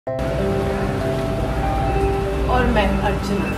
और मैं अर्चना।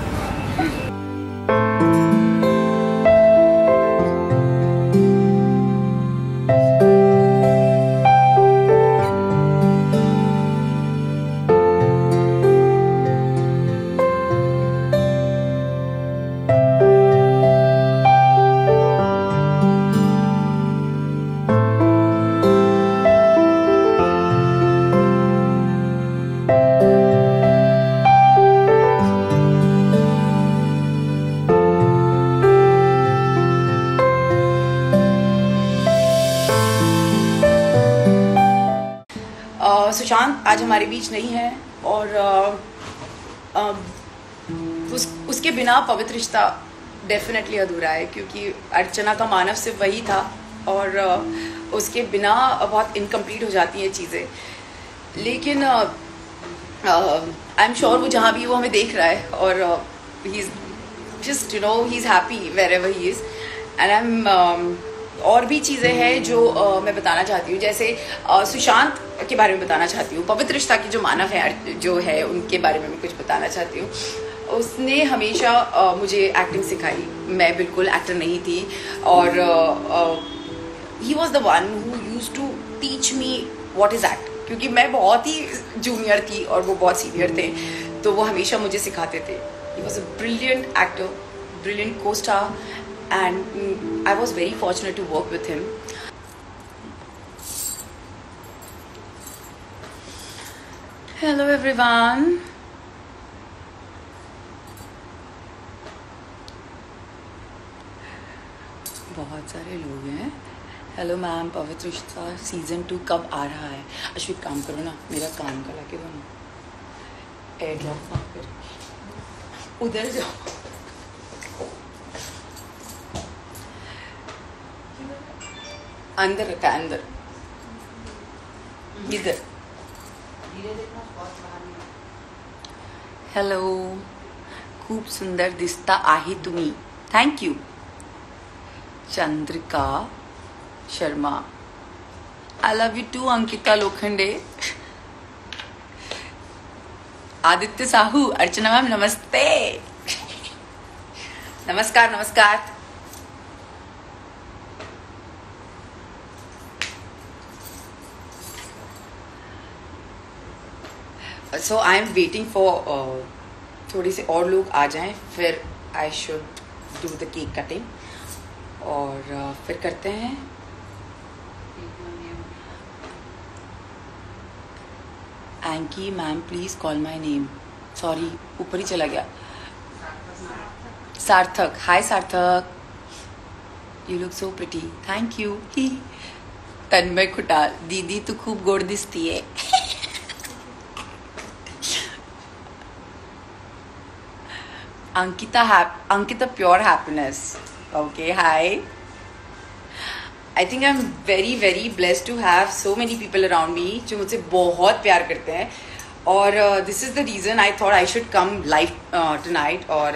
सुशांत आज हमारे बीच नहीं है और उसके बिना पवित्र रिश्ता डेफिनेटली अधूरा है, क्योंकि अर्चना का मानव सिर्फ वही था और उसके बिना बहुत इनकम्प्लीट हो जाती हैं चीज़ें। लेकिन आई एम श्योर वो जहाँ भी वो हमें देख रहा है और he is just he is happy wherever he is and I am और भी चीज़ें हैं जो मैं बताना चाहती हूँ, जैसे सुशांत के बारे में बताना चाहती हूँ। पवित्र रिश्ता की जो मानव है जो है उनके बारे में मैं कुछ बताना चाहती हूँ। उसने हमेशा मुझे एक्टिंग सिखाई। मैं बिल्कुल एक्टर नहीं थी और he was the one who used to teach me what is act, क्योंकि मैं बहुत ही जूनियर थी और वो बहुत सीनियर थे, तो वो हमेशा मुझे सिखाते थे। He was a brilliant actor, brilliant co-star and I was very fortunate to work with him. Hello everyone. बहुत सारे लोग हैं। हेलो मैम, पवित्र रिश्ता सीजन 2 कब आ रहा है? अश्वित काम करो ना, मेरा काम का लाके दो ना, एयरड्रॉप साफ कर, उधर जाओ। अंदर रखा है, अंदर इधर। हेलो, खूब सुंदर दिसता आहे तुम्ही। Thank you. Chandrika Sharma, I love you too. Ankita Lokhande, Aditya Sahu, Archana ma'am नमस्ते। नमस्कार नमस्कार। So I am waiting for थोड़ी से और लोग आ जाएं, फिर I should do the cake cutting और फिर करते हैं। Anky ma'am please call my name. Sorry, ऊपर ही चला गया। Sarthak, hi Sarthak, you look so pretty. Thank you. Tanmay Khutal, दीदी तू खूब गोड दिसती है। Ankita pure happiness. Okay, hi. I think I'm very very blessed to have so many people around me जो मुझसे बहुत प्यार करते हैं और this is the reason I thought I should come live tonight। और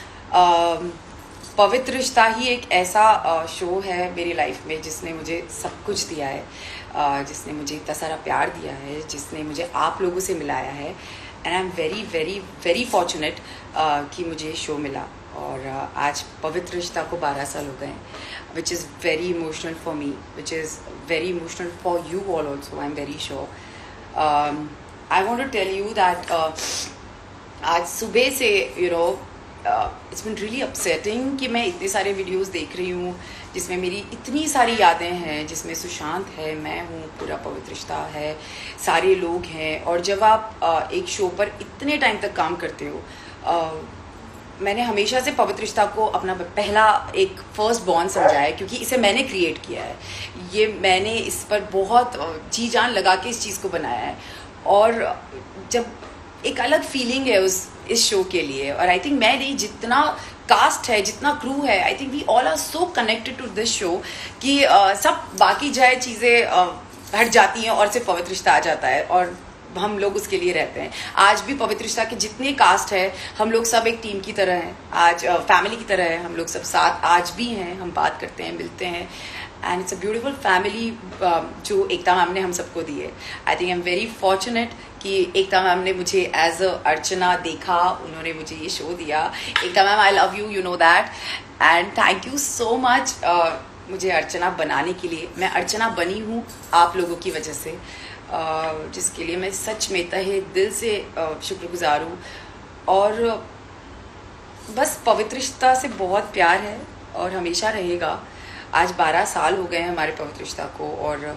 पवित्र रिश्ता ही एक ऐसा शो है मेरी लाइफ में जिसने मुझे सब कुछ दिया है, जिसने मुझे इतना सारा प्यार दिया है, जिसने मुझे आप लोगों से मिलाया है and I am very very very fortunate कि मुझे शो मिला। और आज पवित्र रिश्ता को 12 साल हो गए, which is very emotional for me, which is very emotional for you all also, I am very sure. I want to tell you that आज सुबह से इट्स बिन रियली अपसेटिंग कि मैं इतने सारे वीडियोस देख रही हूँ जिसमें मेरी इतनी सारी यादें हैं, जिसमें सुशांत है, मैं हूँ, पूरा पवित्र रिश्ता है, सारे लोग हैं। और जब आप एक शो पर इतने टाइम तक काम करते हो, मैंने हमेशा से पवित्र रिश्ता को अपना पहला एक फर्स्ट बॉर्न समझा है, क्योंकि इसे मैंने क्रिएट किया है। ये मैंने इस पर बहुत जी जान लगा के इस चीज़ को बनाया है और जब एक अलग फीलिंग है इस शो के लिए। और आई थिंक मैं नहीं, जितना कास्ट है, जितना क्रू है, I think we all are so connected to this show कि सब बाकी जाए चीज़ें हट जाती हैं और सिर्फ पवित्र रिश्ता आ जाता है और हम लोग उसके लिए रहते हैं। आज भी पवित्र रिश्ता के जितने कास्ट है, हम लोग सब एक टीम की तरह हैं, आज फैमिली की तरह है, हम लोग सब साथ आज भी हैं, हम बात करते हैं, मिलते हैं and it's a beautiful family जो एकता मैम ने हम सबको दी है। I think I am very fortunate कि एकता मैम ने मुझे एज अ अर्चना देखा, उन्होंने मुझे ये शो दिया. Ekta ma'am, I love you, you know that, and thank you so much मुझे अर्चना बनाने के लिए. मैं अर्चना बनी हूँ आप लोगों की वजह से, जिसके लिए मैं सच में तहे दिल से शुक्रगुजार हूँ. और बस पवित्र रिश्ता से बहुत प्यार है और हमेशा रहेगा. आज 12 साल हो गए हैं हमारे पवित्र रिश्ता को, और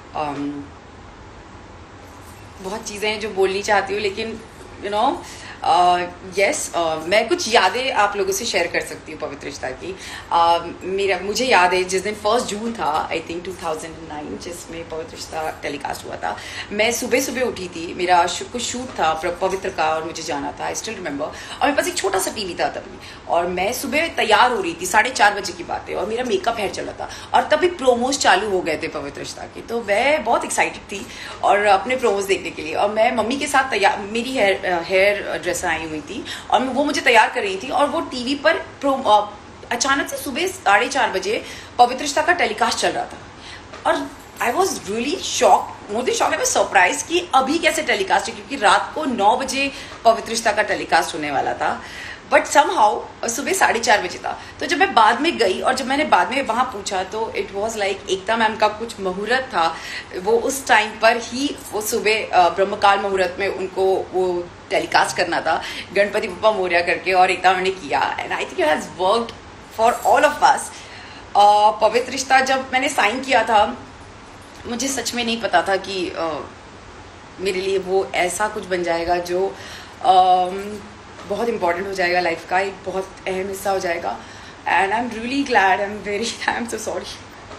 बहुत चीज़ें हैं जो बोलनी चाहती हूँ, लेकिन यू नो यस, मैं कुछ यादें आप लोगों से शेयर कर सकती हूँ पवित्र रिश्ता की. मुझे याद है जिस दिन 1 जून था, आई थिंक 2009, जिसमें पवित्र रिश्ता टेलीकास्ट हुआ था. मैं सुबह सुबह उठी थी, मेरा कुछ शूट था पवित्र का और मुझे जाना था, आई स्टिल रिमेंबर. और मेरे पास एक छोटा सा टीवी था तभी, और मैं सुबह तैयार हो रही थी, 4:30 बजे की बात है, और मेरा मेकअप हेयर चला था, और तभी प्रोमोज चालू हो गए थे पवित्र रिश्ता के. तो मैं बहुत एक्साइटेड थी और अपने प्रोमोज देखने के लिए, और मैं मम्मी के साथ तैयार, मेरी हेयर ड्रेस आई हुई थी और वो मुझे तैयार कर रही थी, और वो टीवी पर अचानक से सुबह 4:30 बजे पवित्र रिश्ता का टेलीकास्ट चल रहा था. और I was really shock, more than shock, I was surprise कि अभी कैसे टेलीकास्ट है, क्योंकि रात को 9 बजे पवित्र रिश्ता का टेलीकास्ट होने वाला था. बट समहाउ सुबह 4:30 बजे था. तो जब मैं बाद में गई और जब मैंने बाद में वहाँ पूछा, तो it was like Ekta ma'am का कुछ मुहूर्त था, वो उस टाइम पर ही, वो सुबह ब्रह्मकाल मुहूर्त में उनको वो टेलीकास्ट करना था, गणपति बप्पा मोरया करके, और एकता मैम ने किया. And I think it has worked for all of us. Pavitra Rishta जब मैंने साइन किया था, मुझे सच में नहीं पता था कि मेरे लिए वो ऐसा कुछ बन जाएगा जो बहुत इंपॉर्टेंट हो जाएगा लाइफ का, एक बहुत अहम हिस्सा हो जाएगा. And I am really glad, I am so sorry,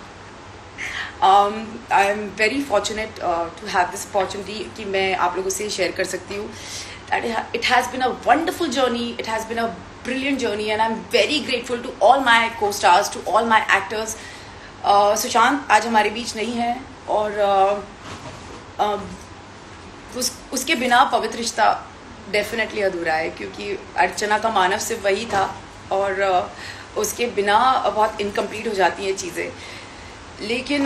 I am very fortunate to have this opportunity कि मैं आप लोगों से शेयर कर सकती हूँ. It has been a wonderful journey, it has been a brilliant journey, and I'm very grateful to all my co-stars, to all my actors. Sushant आज हमारे बीच नहीं है, और उसके बिना पवित्र रिश्ता डेफिनेटली अधूरा है, क्योंकि अर्चना का मानव सिर्फ वही था, और उसके बिना बहुत इनकम्प्लीट हो जाती हैं चीज़ें. लेकिन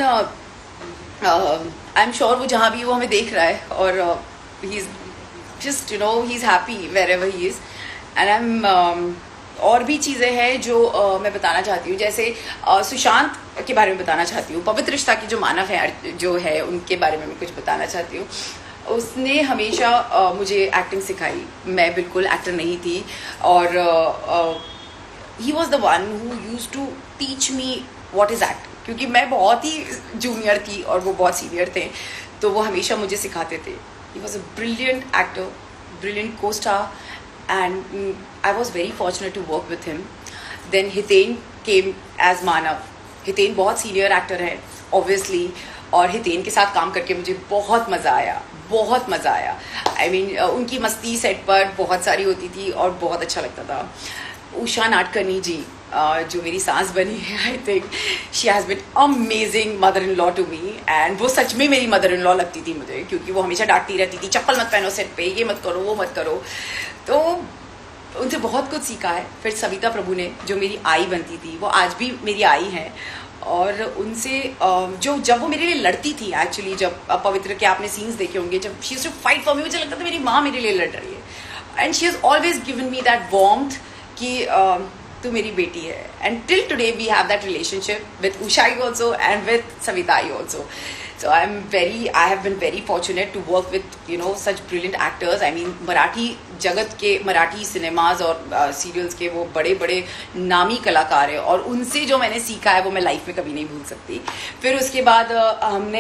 आई एम श्योर वो जहाँ भी वो हमें देख रहा है, और he is just you know he is happy wherever he is. And I am और भी चीज़ें हैं जो मैं बताना चाहती हूँ, जैसे सुशांत के बारे में बताना चाहती हूँ. पवित्र रिश्ता की जो मानव है जो है, उनके बारे में मैं कुछ बताना चाहती हूँ. उसने हमेशा मुझे एक्टिंग सिखाई. मैं बिल्कुल एक्टर नहीं थी, और he was the one who used to teach me what is act, क्योंकि मैं बहुत ही जूनियर थी और वो बहुत सीनियर थे, तो वो हमेशा मुझे सिखाते थे. He was a brilliant actor, brilliant co-star, and I was very fortunate to work with him. Then Hiten came as Manav. Hiten बहुत सीनियर एक्टर है obviously, और हितेन के साथ काम करके मुझे बहुत मज़ा आया, बहुत मज़ा आया. I mean, उनकी मस्ती सेट पर बहुत सारी होती थी और बहुत अच्छा लगता था. उषा नाडकर्णी जी जो मेरी सास बनी है, I think she has been amazing mother in law to me, and वो सच में मेरी मदर इन लॉ लगती थी मुझे, क्योंकि वो हमेशा डांटती रहती थी, चप्पल मत पहनो सेट पे, ये मत करो, वो मत करो. तो उनसे बहुत कुछ सीखा है. फिर सविता प्रभु ने, जो मेरी आई बनती थी, वो आज भी मेरी आई हैं, और उनसे जब वो मेरे लिए लड़ती थी, एक्चुअली जब पवित्र के आपने सीन्स देखे होंगे, जब she used to fight for me, मुझे लगता था मेरी माँ मेरे लिए लड़ रही है. And she has always given me that warmth कि तू मेरी बेटी है. And till today we have that relationship with Ushai also and with Savitai also. So I have been very fortunate to work with, you know, such brilliant actors. I mean, Marathi जगत के, Marathi cinemas और serials के वो बड़े बड़े नामी कलाकार हैं, और उनसे जो मैंने सीखा है वो मैं लाइफ में कभी नहीं भूल सकती. फिर उसके बाद हमने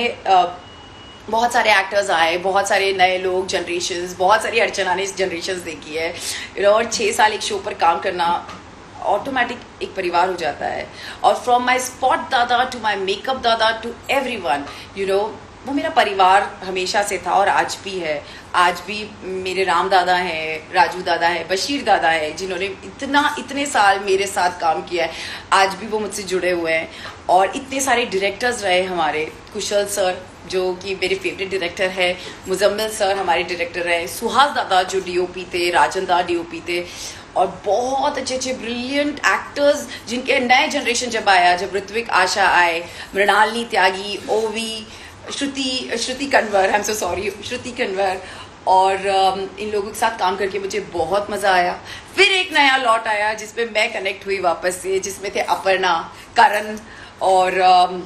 बहुत सारे एक्टर्स आए, बहुत सारे नए लोग, जनरेशन्स, बहुत सारी अर्चना ने जनरेशन्स देखी है, और 6 साल एक शो पर काम करना ऑटोमेटिक एक परिवार हो जाता है. और फ्रॉम माई स्पॉट दादा टू माई मेकअप दादा टू एवरीवन, यू नो, वो मेरा परिवार हमेशा से था और आज भी है. आज भी मेरे राम दादा हैं, राजू दादा है, बशीर दादा है, जिन्होंने इतने साल मेरे साथ काम किया है, आज भी वो मुझसे जुड़े हुए हैं. और इतने सारे डायरेक्टर्स रहे हमारे, कुशल सर जो कि मेरे फेवरेट डायरेक्टर है, मुजम्मिल सर हमारे डायरेक्टर रहे, सुहास दादा जो डीओपी थे, राजन दादा डीओपी थे, और बहुत अच्छे अच्छे ब्रिलियंट एक्टर्स जिनके नए जनरेशन जब आया, जब ऋत्विक आशा आए, Mrinalini Tyagi, Ovi, Shruti Kanwar, I am so sorry, Shruti Kanwar, और इन लोगों के साथ काम करके मुझे बहुत मज़ा आया। फिर एक नया लॉट आया जिसमें मैं कनेक्ट हुई वापस से, जिसमें थे अपर्णा, करण और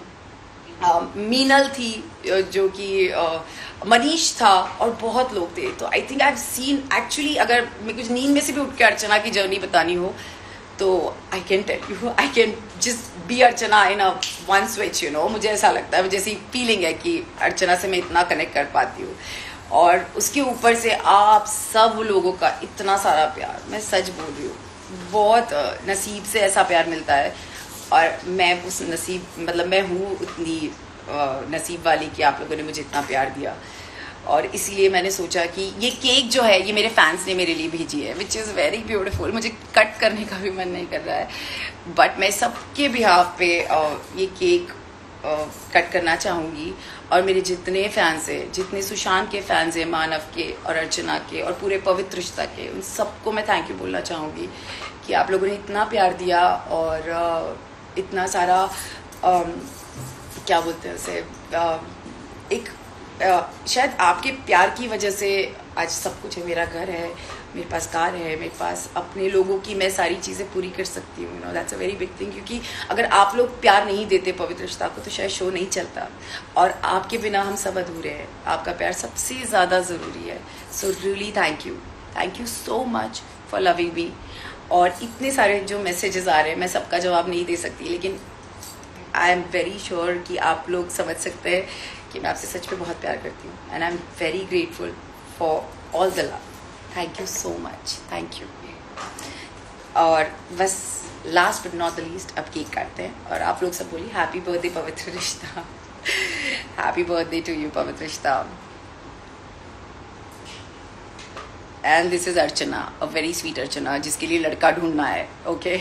मीनल थी, जो कि मनीष था, और बहुत लोग थे। तो I think I have seen actually, अगर मैं कुछ नींद में से भी उठ के अर्चना की जर्नी बतानी हो तो I can tell you, I can just be Archana in a one switch, you know. मुझे ऐसा लगता है, जैसी फीलिंग है कि अर्चना से मैं इतना कनेक्ट कर पाती हूँ। और उसके ऊपर से आप सब लोगों का इतना सारा प्यार, मैं सच बोल रही हूँ, बहुत नसीब से ऐसा प्यार मिलता है। और मैं उस नसीब, मतलब मैं हूँ उतनी नसीब वाली कि आप लोगों ने मुझे इतना प्यार दिया। और इसलिए मैंने सोचा कि ये केक जो है ये मेरे फैंस ने मेरे लिए भेजी है, विच इज़ वेरी ब्यूटीफुल। मुझे कट करने का भी मन नहीं कर रहा है, बट मैं सबके बिहाफ पे ये केक कट करना चाहूँगी। और मेरे जितने फैंस हैं, जितने सुशांत के फैंस हैं, मानव के और अर्चना के और पूरे पवित्र रिश्ता के, उन सबको मैं थैंक यू बोलना चाहूँगी कि आप लोगों ने इतना प्यार दिया और इतना सारा क्या बोलते हैं उसे, एक शायद आपके प्यार की वजह से आज सब कुछ है। मेरा घर है, मेरे पास कार है, मेरे पास अपने लोगों की मैं सारी चीज़ें पूरी कर सकती हूँ, you know. That's a very big thing, क्योंकि अगर आप लोग प्यार नहीं देते पवित्र रिश्ता को तो शायद शो नहीं चलता, और आपके बिना हम सब अधूरे हैं। आपका प्यार सबसे ज़्यादा ज़रूरी है। So really thank you so much for loving me. और इतने सारे जो मैसेजेस आ रहे हैं, मैं सबका जवाब नहीं दे सकती, लेकिन आई एम वेरी श्योर कि आप लोग समझ सकते हैं कि मैं आपसे सच में बहुत प्यार करती हूँ। And I am very grateful for all the love. Thank you so much, thank you. और बस last but not the least, अब केक काटते हैं और आप लोग सब बोलिए हैप्पी बर्थडे पवित्र रिश्ता। Happy birthday to you Pavitra Rishta. And this is Archana, a very sweet Archana, जिसके लिए लड़का ढूंढना है। Okay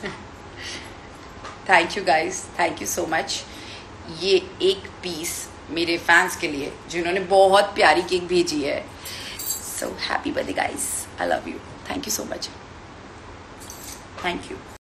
thank you guys, thank you so much. ये एक पीस मेरे फैंस के लिए जिन्होंने बहुत प्यारी केक भेजी है। So happy birthday guys, I love you, thank you so much, thank you.